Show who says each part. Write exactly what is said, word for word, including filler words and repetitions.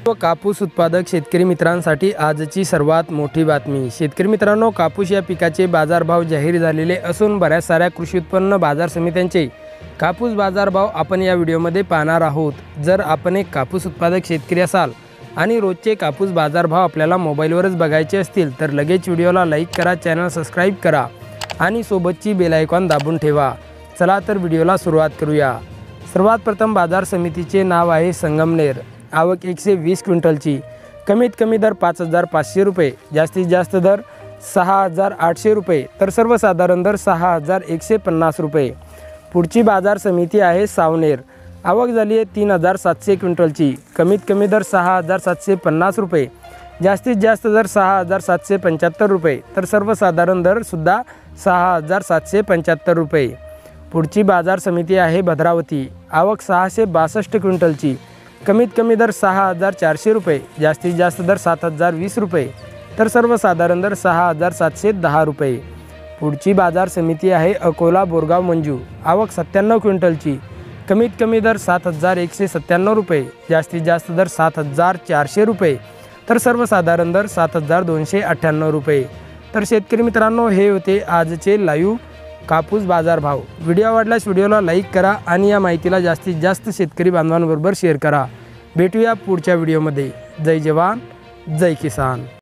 Speaker 1: व कापूस उत्पादक शेतकरी मित्रांसाठी आजची सर्वात मोठी बातमी। शेतकरी मित्रांनो, कापूस या पिकाचे बाजारभाव जाहीर झालेले असून बऱ्याच साऱ्या कृषी उत्पन्न बाजार समित्यांचे कापूस बाजारभाव आपण या व्हिडिओमध्ये पाहणार आहोत। जर आपण एक कापूस उत्पादक शेतकरी असाल आणि रोजचे कापूस बाजारभाव आपल्याला मोबाईलवरच बघायचे असतील तर लगेच व्हिडिओला लाईक करा, चॅनल सबस्क्राईब करा आणि सोबतची बेल आयकॉन दाबून ठेवा। चला तर व्हिडिओला सुरुवात करूया। सर्वात प्रथम बाजार समितीचे नाव आहे संगमनेर। आवक एकशे वीस क्विंटलची, कमीत कमी दर पाच हजार पाचशे रुपये, जास्तीत जास्त दर सहा हजार आठशे रुपये, तर सर्वसाधारण दर सहा हजार एकशे पन्नास रुपये। पुढची बाजार समिती आहे सावनेर। आवक झाली आहे तीन हजार सातशे क्विंटलची, कमीत कमी दर सहा हजार सातशे पन्नास रुपये, जास्तीत जास्त दर सहा हजार सातशे पंच्याहत्तर रुपये, तर सर्वसाधारण दरसुद्धा सहा हजार सातशे पंच्याहत्तर रुपये। पुढची बाजार समिती आहे भद्रावती। आवक सहाशे बासष्ट क्विंटलची, कमीत कमी दर सहा हजार चारशे रुपये, जास्तीत जास्त दर सात हजार वीस रुपये, तर सर्वसाधारण दर सहा हजार सातशे दहा रुपये। पुढची बाजार समिती आहे अकोला बोरगाव मंजू। आवक सत्त्याण्णव क्विंटलची, कमीत कमी दर सात हजार एकशे सत्त्याण्णव रुपये, जास्तीत जास्त दर सात हजार चारशे रुपये, तर सर्वसाधारण दर सात हजार दोनशे अठ्ठ्याण्णव रुपये। तर शेतकरी मित्रांनो, हे होते आजचे लाईव्ह कापूस बाजारभाव। व्हिडिओ आवडल्यास व्हिडिओला लाईक करा आणि या माहितीला जास्तीत जास्त शेतकरी बांधवांबरोबर शेअर करा। भेटूया पुढच्या व्हिडिओमध्ये। जय जवान, जय किसान।